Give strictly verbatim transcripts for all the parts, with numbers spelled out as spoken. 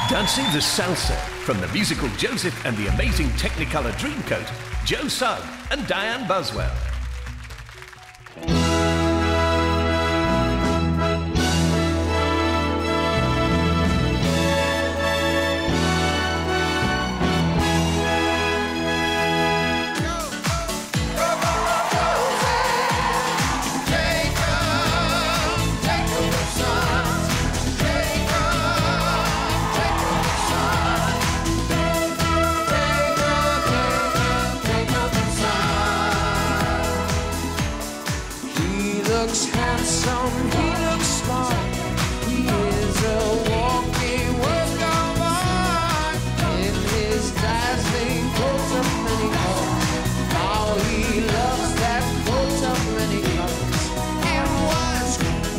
Dancing the Salsa from the musical Joseph and the amazing Technicolor Dreamcoat, Joe Sugg and Dianne Buswell. Looks handsome, he looks smart. He is a walking work of art. In his dazzling coat of many colors, how he loves that coat of many colors. And what's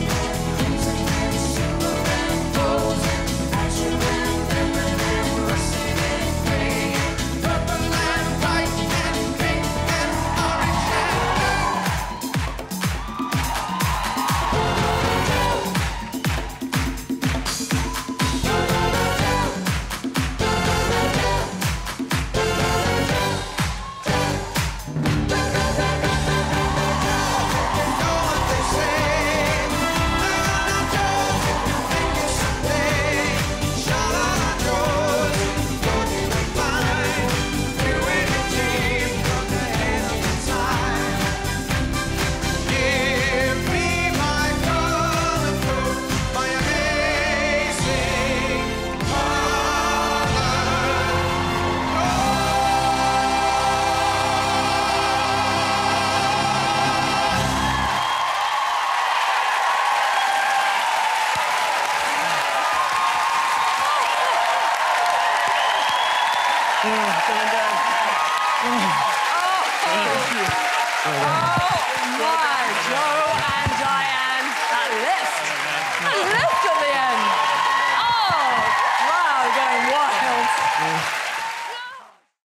crimson and silver and gold and azure and lemon and russet and gray, purple and white and pink and orange and Oh, my God.